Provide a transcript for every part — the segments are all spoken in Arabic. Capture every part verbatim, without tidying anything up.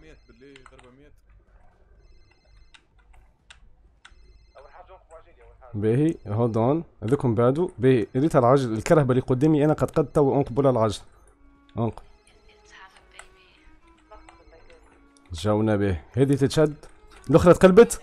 أربعمية باللي أربعمية. اول حاجه نوقفوا عجينه اول حاجه. باهي هولد اون هذوكم بعدو باهي ريت العجل الكرهبه اللي قدامي انا قد قد تو انقبوا لها العجل انقب جاونا به هذه تتشد الاخرى تقلبت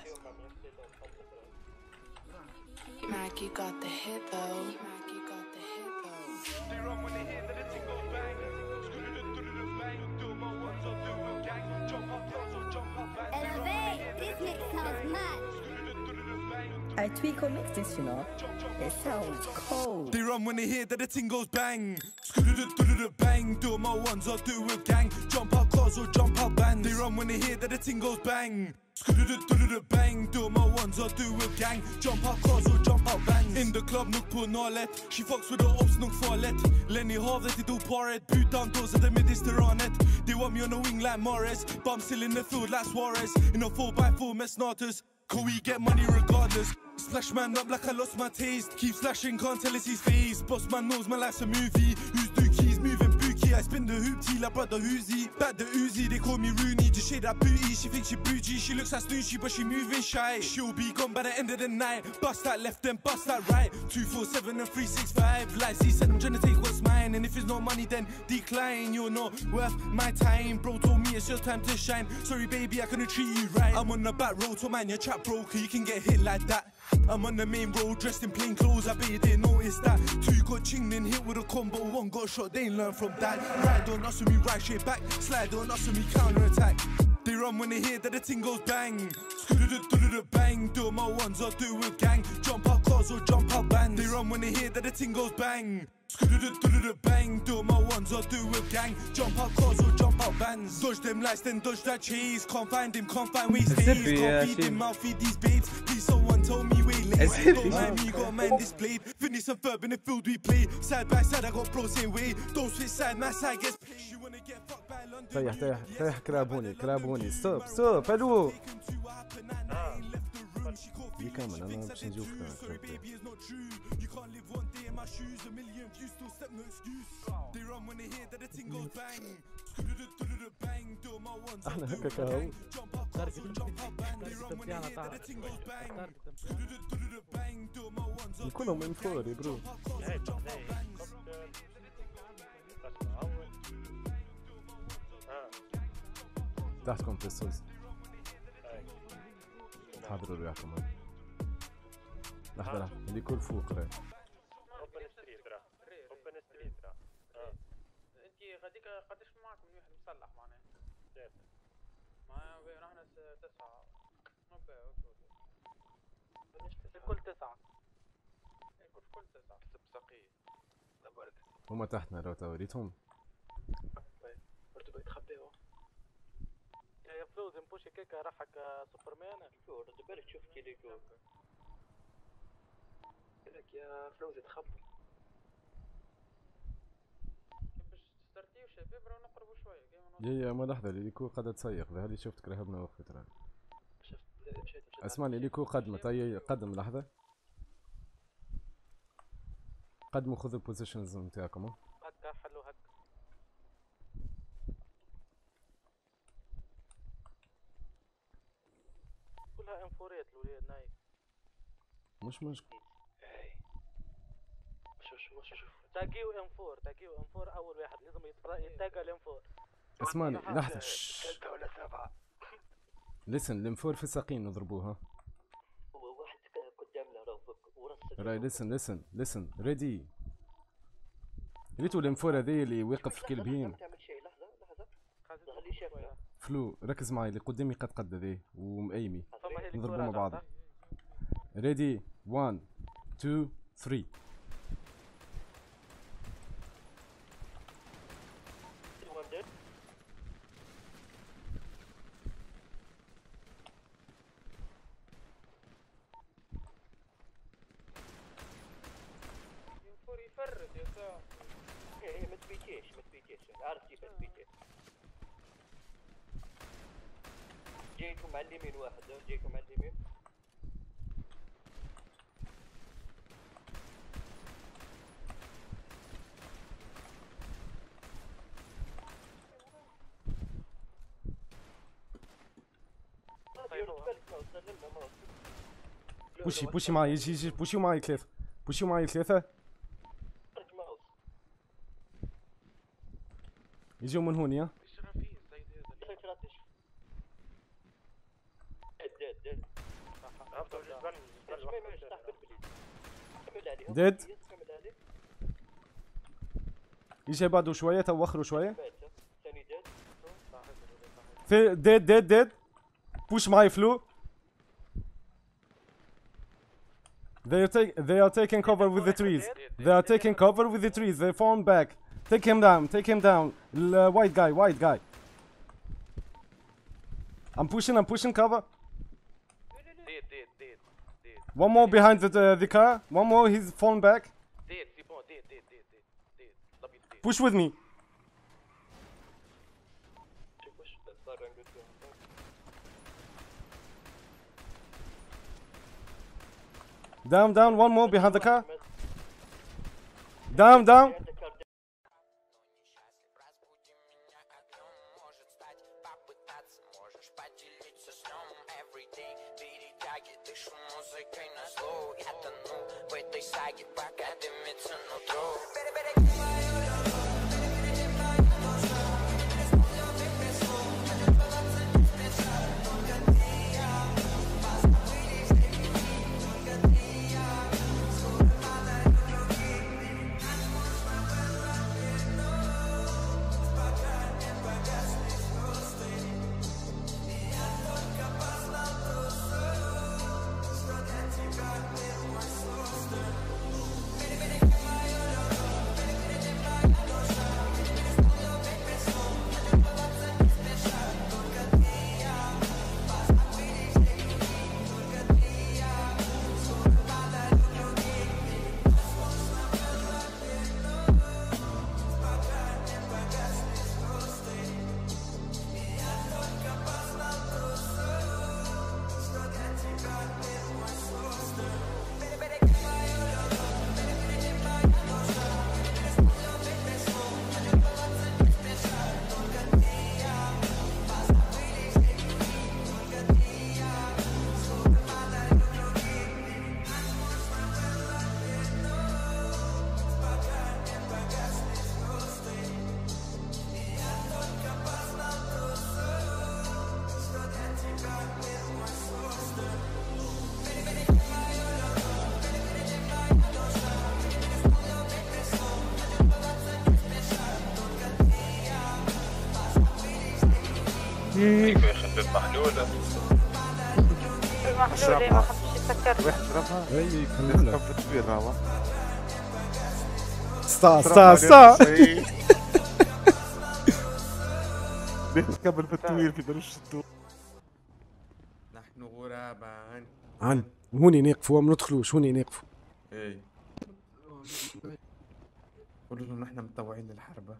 Mackie got the hit though. Mackie got the hit though. They run when they hear that the thing goes bang. Screw the do the bang. Do my ones or do a gang. Jump up close or jump up back. They run when they hear that the thing goes bang. Screw the do the bang. I tweak or mix this, you know. It sounds cold. They run when they hear that the thing goes bang. Screw the do the bang. Do my ones or do a gang. Jump up close or jump up band. They run when they hear that the thing goes bang. Bang, do my ones or do a gang. Jump up cars or jump up bands. In the club, nook på nalet. She fucks with the ops, nook farlet. Lenny Harvey, they do paret. Boot down doors at the Mediterranean. They want me on the wing like Morris. But I'm still in the field like Suarez. In a four by four mess starters. Can we get money regardless? Splash man up like I lost my taste. Keep slashing, can't tell it's his face. Boss man knows my life's a movie. Who's dookies, moving bookie. I spin the hoop tea like brother Uzi. Back the Uzi, they call me Rooney. Just shade that booty, she thinks she bougie. She looks like Snoochy, but she moving shy. She'll be gone by the end of the night. Bust that left, then bust that right. Two, four, seven, and three, six, five. Like Z said, I'm trying to take what's mine. And if it's not money, then decline. You're not worth my time. Bro told me it's your time to shine. Sorry, baby, I couldn't treat you right. I'm on the back road, so man, your trap broke. You can get hit like that. I'm on the main road, dressed in plain clothes. I bet you didn't notice that. Two got chinged and hit with a combo. One got shot, they ain't learn from that. Ride on us with me, right straight back. Slide on us with me, counter attack. They run when they hear that the thing goes bang. Bang, do my ones or do a gang. Jump up cars or jump up bands. They run when they hear that the thing goes bang. Bang, do my ones or do a gang. Jump up cars or jump up bands. Dodge them lights, then dodge that cheese. Can't find him, can't find where he stays. Can't feed him, I'll feed these babes. Please someone tell me where he lays. Don't mind me, got a man displayed. Finish some verb in the field we play. Side by side, I got bros same way. Don't switch side, my side gets played. You wanna get fucked by London? طيح طيح طيح كرابوني كرابوني ستوب ستوب الو دي كامل انا باش نجيوك احنا هكا كهو كلهم من فوري برو تحتكم في السوس حاضروا رياحكم لحظة لحظة اللي يكون فوق راهي اوبن ستريت راه اوبن ستريت راه انت غاديك قداش معاكم واحد مسلح معناها ثلاثة ما نحن تسعة نبيعو الكل تسعة الكل كل تسعة سبسقية لبرد هما تحتنا لو توريتهم برضو بيتخبيو يا فلوز نبوشي كيكا راحك سوبرمان شو رد بالك شوف كي ليكو لك يا فلوز تخبى باش تسترتيو شباب راه نقربوا شويه يا يا ما لحظة ليكو قد تسيق ذا اللي شفتك رهبنا وقفت راه اسمعني ليكو قدمت اي قدم لحظة قدموا خذوا البوزيشنز نتاعكم هكا حلو هكا كلها انفوريات الوليد نايف مش مشكل شوف شوف شوف تاقيو ام أربعة تاقيو ام أربعة اول واحد لازم يتاقى الام أربعة اسمعني لحظة ستة ولا سبعة لسن الانفور في الساقين نضربوها هو واحد قدامنا ورص راي لسن لسن لسن ريدي ريتو الانفور هذي اللي واقف في كلبين تعمل شيء لحظة لحظة خليه شافنا فلو ركز معي اللي قدامي قد قد ذي ومأيمي نضربوا مع بعض ريدي واحد اثنين ثلاثة يفرد يا ساعة ايه ما تبيكيش ما تبيكيش عارف كيف تبيكيش جايكم على اليمين واحد جايكم على اليمين بوشي بوشي معي، يجي يجي بوشي معي ثلاثة، بوشي معي ثلاثة. يجوا من هون يا. ديد يجي بعده شوية، توخروا شوية. ديد ديد ديد بوش معي فلو. They are, take, they are taking cover with the trees. They are taking cover with the trees. They fall back. Take him down. Take him down. The white guy. White guy. I'm pushing. I'm pushing cover. One more behind the uh, the car. One more. He's fallen back. Push with me. Down, down, one more behind the car. Down, down. كيف يخدم محلولة؟ محلولة ما حبش يسكر. روح اشربها. اي كملها. في التوير راهو. ستا ستا ستا. قبل في التوير في درج الضوء. نحن غرابا. عن هوني نقفوا ما ندخلوش، هوني نقفوا. اي قولوا لهم نحن متطوعين للحرب.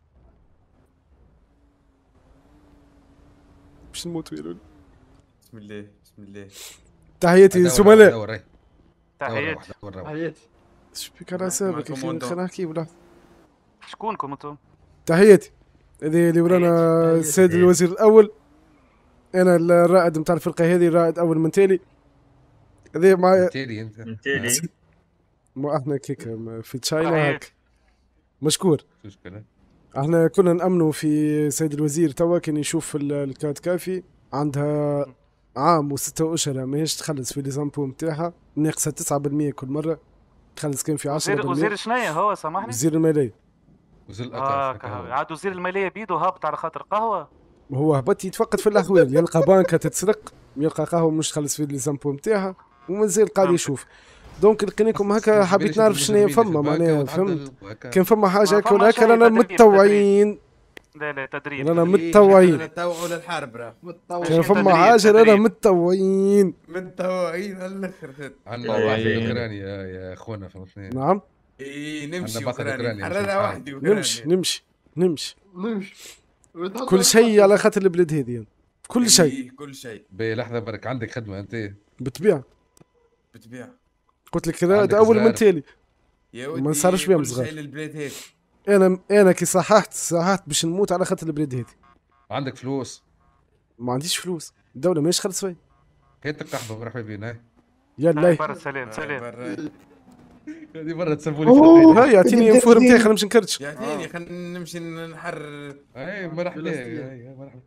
باش نموت ويلون. بسم الله بسم الله. تحياتي زملاء. تحياتي. تحياتي. شبيك على حسابك يا اخي، خلينا نحكي ولا. شكونكم انتم؟ تحياتي. هذه اللي ورانا السيد الوزير الاول. انا الرائد نتاع الفرقه هذه، الرائد اول من تالي. هذه معايا تالي انت تالي. ما احنا كيك في تشاينا هاك. مشكور. شو مشكلة؟ احنا كنا نأمنوا في سيد الوزير توا كان يشوف الكاد كافي عندها عام وستة اشهر ماهيش تخلص في ليزامبو نتاعها، ناقصه تسعة بالمية كل مره، تخلص كان في عشرة بالمية. وزير شنيا هو سامحني؟ وزير الماليه. وزير اه القهوة. عاد وزير الماليه بيدو هابط على خاطر قهوه. هو هبط يتفقد في الاحوال، يلقى بانكه تتسرق، يلقى قهوه مش تخلص في ليزامبو نتاعها، ومازال قاعد يشوف. دونك لقيناكم هكا، حبيت نعرف شنو فما معناها، فهمت؟ كان فما حاجه هكا ولا هكا، رانا متطوعين. لا لا تدريب. رانا متطوعين. نتطوعوا للحرب راه متطوعين. كان فما حاجه رانا متطوعين. متطوعين على الاخر. عندنا بعث اوكراني يا اخونا فهمتني. نعم. اي نمشي عندنا بعث اوكراني. اوكراني. حررها وحدي نمشي نمشي نمشي نمشي. كل شيء على خاطر البلاد هذه، كل شيء. كل شيء. بلحظة برك، عندك خدمة انت؟ بتبيع. بتبيع. قلت لك هذا اول من تالي. يا ودي ما صارش بهم كل صغار. شيء للبلاد هذه. انا انا كي صححت صححت باش نموت على خاطر البلاد هذه. عندك فلوس؟ ما عنديش فلوس، الدولة ماهيش خلص فيا. هات القحبه مرحبا بينا. يلا برا سلام سلام. هذه مرة تسبوا لي. هاي اعطيني انفور نتاعي خلينا نمشي نكرتش. يعطيني خلينا نمشي نحرر. اي مرحبا مرحبا.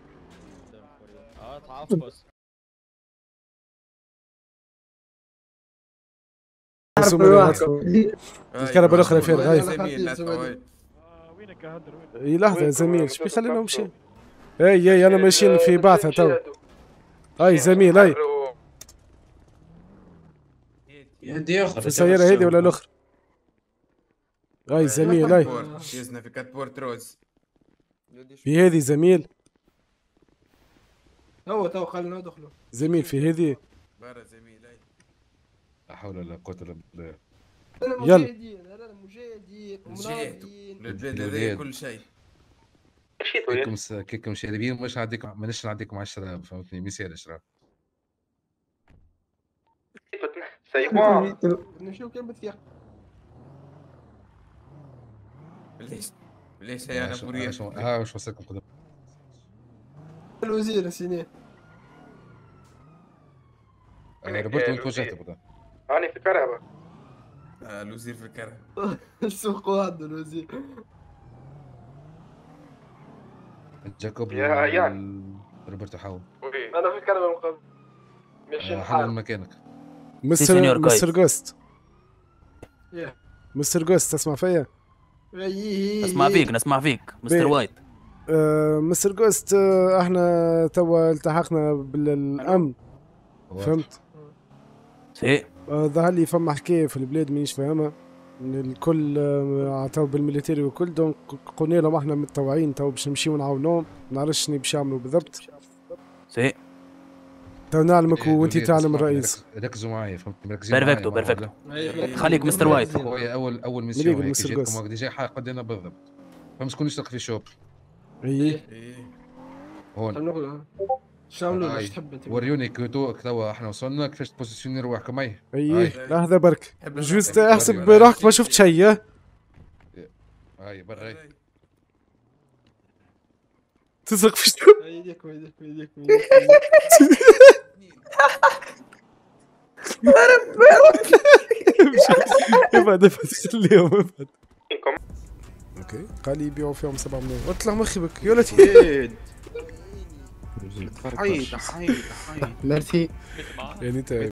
اه تعفس. الكهرباء الاخرى فين غايب. وينك يا هدر؟ اي لحظه يا زميل ايش بيخلينا نمشي؟ اي اي انا ماشيين في بعثه تو. اي زميل اي في السياره هذه ولا الاخرى؟ اي زميل اي يزنا في كاتبورت روز. في هذه زميل. تو تو خلينا ندخلوا زميل في هذه. برا زميل اي. لا حول ولا قوة الا بالله. يلا مجاهدين انا مجاهدين ومناضلين البلاد هذا كل شيء. كيكم س... كيكم شاربين مش نعديكم مانيش نعديكم على الشراب فهمتني مثال الشراب. سيبوا نشوف كلمة فيها. ليش ليش هي انا بوريا ها واش وصلكم قدام الوزير سيني. انا ربطت وين توجهت قدام؟ انا في كرهبة. آه الوزير في الكره. السوق واحد الوزير. جاكوب يا عيان. روبرتو حاول. انا في كرهبة مقابل. ماشي حل مكانك. مستر مستر جوست. مستر جوست تسمع فيا؟ اسمع فيك نسمع فيك مستر وايت. آه مستر جوست آه احنا توا التحقنا بالامن فهمت؟ سي آه ظهر لي فما حكايه في البلاد مانيش فاهمها الكل آه تو بالميليتيري والكل دونك قلنا لهم احنا متطوعين تو باش نمشيو نعاونوهم ما نعرفش شنو باش يعملوا بالضبط. سي تو نعلمك وانت تعلم الرئيس. ركزوا معايا فهمت مركزين معايا. بيرفكتو بيرفكتو خليك مستر وايت. خويا اول اول ميسيون هيك جيتكم ديجا حق قدنا بالضبط فهمت شكون يشتغل في الشوب. اي هون شاملوا واش تحب انت وريوني كيتو توا احنا وصلنا كيفاش تبوزيسيوني رواحكم اي اي لحظه برك جوست احسب روحك ما شفت شيء. هاي برا تسرق في شنو؟ ايديك ايديك ايديك ابعد ابعد خليهم ابعد. اوكي قال لي يبيعوا فيهم سبعة ملايين اطلع مخي بك يا ولدي. حيد حيد حيد يعني انت